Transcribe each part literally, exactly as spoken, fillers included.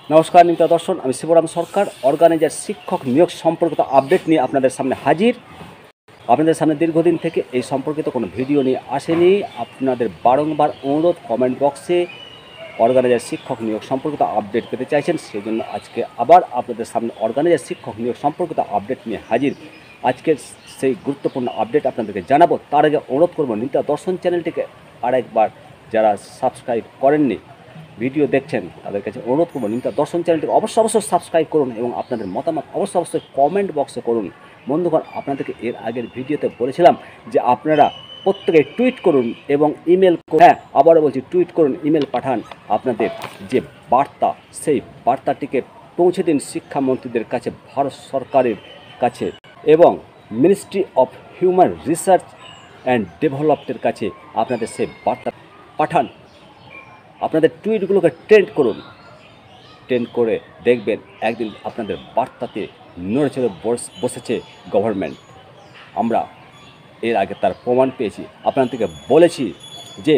নমস্কার নিমতা দর্শন, আমি শিবরাম সরকার অর্গানাইজার শিক্ষক নিয়োগ সম্পর্কিত আপডেট নিয়ে আপনাদের সামনে হাজির। আপনাদের সামনে দীর্ঘদিন থেকে এই সম্পর্কিত কোনো ভিডিও নিয়ে আসেনি। আপনাদের বারংবার অনুরোধ, কমেন্ট বক্সে অর্গানাইজার শিক্ষক নিয়োগ সম্পর্কিত আপডেট পেতে চাইছেন, সেই জন্য আজকে আবার আপনাদের সামনে অর্গানাইজার শিক্ষক নিয়োগ সম্পর্কিত আপডেট নিয়ে হাজির। আজকের সেই গুরুত্বপূর্ণ আপডেট আপনাদেরকে জানাবো। তার আগে অনুরোধ করবো, নিমতা দর্শন চ্যানেলটিকে আরেকবার যারা সাবস্ক্রাইব করেননি, ভিডিও দেখছেন, তাদের কাছে অনুরোধ করবো নিমতা দর্শন চ্যানেলটিকে অবশ্যই অবশ্যই সাবস্ক্রাইব করুন এবং আপনাদের মতামত অবশ্যই অবশ্যই কমেন্ট বক্সে করুন। বন্ধুগণ, আপনাদেরকে এর আগের ভিডিওতে বলেছিলাম যে আপনারা প্রত্যেকে টুইট করুন এবং ইমেল, হ্যাঁ আবারও বলছি, টুইট করুন, ইমেল পাঠান আপনাদের যে বার্তা, সেই বার্তাটিকে পৌঁছে দিন শিক্ষামন্ত্রীদের কাছে, ভারত সরকারের কাছে এবং ministry of human research and ডেভেলপমেন্টের কাছে আপনাদের সেই বার্তা পাঠান। আপনাদের টুইটগুলোকে ট্রেন্ড করুন, ট্রেন্ড করে দেখবেন একদিন আপনাদের বার্তাতে নড়ে চড়ে বসেছে গভর্নমেন্ট। আমরা এর আগে তার প্রমাণ পেয়েছি। আপনাদেরকে বলেছি যে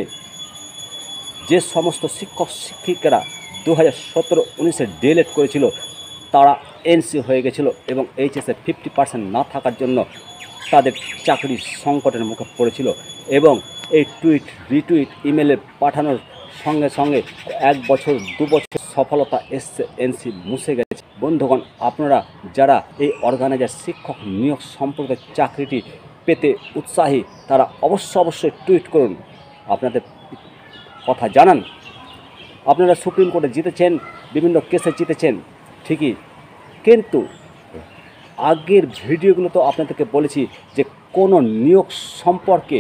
যে সমস্ত শিক্ষক শিক্ষিকারা দু হাজার সতেরো উনিশে ডিএলএড করেছিল তারা এনসি হয়ে গেছিলো এবং এইচএসে ফিফটি পার্সেন্ট না থাকার জন্য তাদের চাকরির সংকটের মুখে পড়েছিল এবং এই টুইট রিটুইট ইমেলে পাঠানোর সঙ্গে সঙ্গে এক বছর দু বছর সফলতা এসছে, এনসি মুছে গেছে। বন্ধুগণ, আপনারা যারা এই অর্গানাইজার শিক্ষক নিয়োগ সম্পর্কে চাকরিটি পেতে উৎসাহী, তারা অবশ্যই অবশ্যই টুইট করুন, আপনাদের কথা জানান। আপনারা সুপ্রিম কোর্টে জিতেছেন, বিভিন্ন কেসে জিতেছেন ঠিকই, কিন্তু আগের ভিডিওগুলো তো আপনাদেরকে বলেছি যে কোনো নিয়োগ সম্পর্কে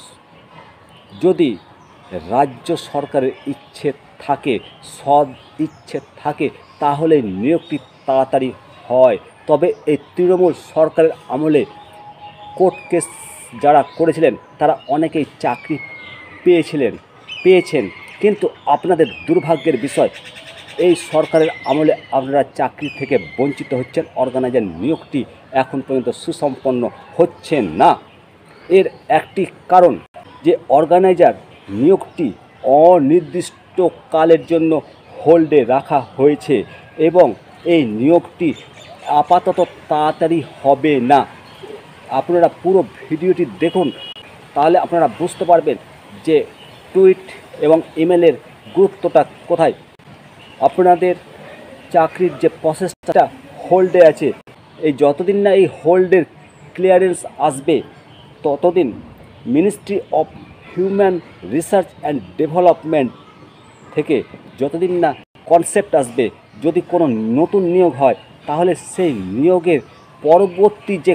যদি রাজ্য সরকারের ইচ্ছে থাকে, সৎ ইচ্ছে থাকে, তাহলে নিয়োগটি তাড়াতাড়ি হয়। তবে এই তৃণমূল সরকারের আমলে কোর্ট কেস যারা করেছিলেন তারা অনেকেই চাকরি পেয়েছিলেন পেয়েছেন কিন্তু আপনাদের দুর্ভাগ্যের বিষয়, এই সরকারের আমলে আপনারা চাকরি থেকে বঞ্চিত হচ্ছেন। অর্গানাইজার নিয়োগটি এখন পর্যন্ত সুসম্পন্ন হচ্ছে না। এর একটি কারণ যে অর্গানাইজার নিয়োগটি অনির্দিষ্টকালের জন্য হোল্ডে রাখা হয়েছে এবং এই নিয়োগটি আপাতত তাড়াতাড়ি হবে না। আপনারা পুরো ভিডিওটি দেখুন, তাহলে আপনারা বুঝতে পারবেন যে টুইট এবং ইমেলের গুরুত্বটা কোথায়। আপনাদের চাকরির যে প্রসেসটা হোল্ডে আছে, এই যতদিন না এই হোল্ডের ক্লিয়ারেন্স আসবে ততদিন ministry of human research and development থেকে যতদিন না কনসেপ্ট আসবে, যদি কোনো নতুন নিয়োগ হয় তাহলে সেই নিয়োগের পরবর্তী যে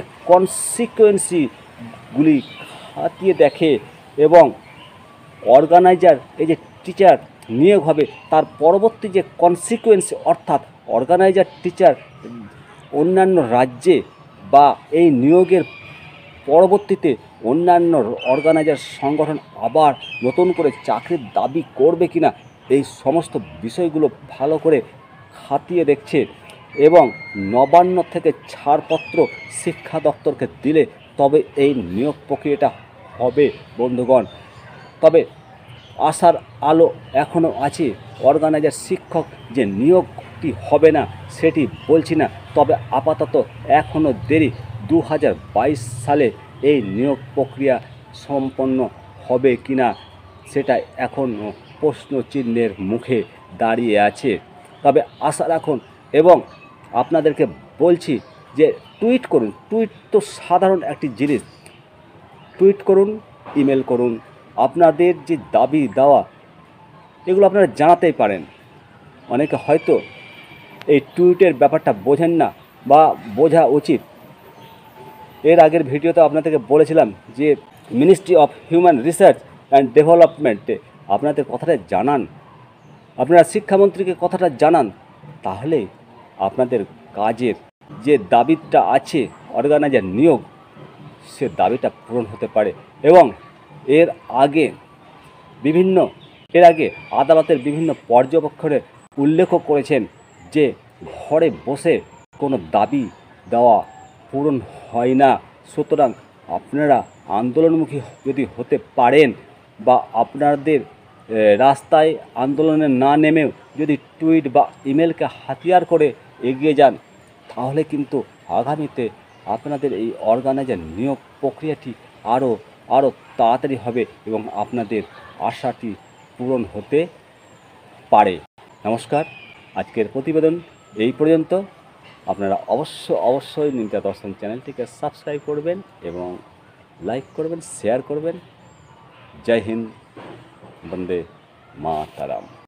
কনসিকুয়েন্সিগুলি খতিয়ে দেখে এবং অর্গানাইজার এই যে টিচার নিয়োগ হবে তার পরবর্তী যে কনসিকুয়েন্সি, অর্থাৎ অর্গানাইজার টিচার অন্যান্য রাজ্যে বা এই নিয়োগের পরবর্তীতে অন্যান্য অর্গানাইজার সংগঠন আবার নতুন করে চাকরির দাবি করবে কিনা, এই সমস্ত বিষয়গুলো ভালো করে খতিয়ে দেখছে এবং নবান্ন থেকে ছাড়পত্র শিক্ষা দপ্তরকে দিলে তবে এই নিয়োগ প্রক্রিয়াটা হবে। বন্ধুগণ, তবে আশার আলো এখনও আছে। অর্গানাইজার শিক্ষক যে নিয়োগটি হবে না সেটি বলছি না, তবে আপাতত এখনও দেরি। দু হাজার বাইশ সালে এই নিয়োগ প্রক্রিয়া সম্পন্ন হবে কিনা সেটা এখনও প্রশ্নচিহ্নের মুখে দাঁড়িয়ে আছে। তবে আশা রাখুন এবং আপনাদেরকে বলছি যে টুইট করুন। টুইট তো সাধারণ একটি জিনিস, টুইট করুন, ইমেল করুন, আপনাদের যে দাবি দেওয়া এগুলো আপনারা জানাতেই পারেন। অনেকে হয়তো এই টুইটের ব্যাপারটা বোঝেন না বা বোঝা উচিত। এর আগের ভিডিওতে আপনাদেরকে বলেছিলাম যে ministry of human research and ডেভেলপমেন্টে আপনাদের কথাটা জানান, আপনারা শিক্ষামন্ত্রীকে কথাটা জানান, তাহলে আপনাদের কাজের যে দাবিটা আছে অর্গানাইজার নিয়োগ, সে দাবিটা পূরণ হতে পারে। এবং এর আগে বিভিন্ন এর আগে আদালতের বিভিন্ন পর্যবেক্ষণে উল্লেখ করেছেন যে ঘরে বসে কোনো দাবি দেওয়া পূরণ হয় না। সুতরাং আপনারা আন্দোলনমুখী যদি হতে পারেন বা আপনাদের রাস্তায় আন্দোলনে না নেমেও যদি টুইট বা ইমেলকে হাতিয়ার করে এগিয়ে যান, তাহলে কিন্তু আগামীতে আপনাদের এই অর্গানাইজার নিয়োগ প্রক্রিয়াটি আরও আরও তাড়াতাড়ি হবে এবং আপনাদের আশাটি পূরণ হতে পারে। নমস্কার, আজকের প্রতিবেদন এই পর্যন্ত। আপনারা অবশ্য অবশ্যই নিমতিতাদর্শন চ্যানেলটিকে সাবস্ক্রাইব করবেন এবং লাইক করবেন, শেয়ার করবেন। জয় হিন্দ, বন্দে মাতরম।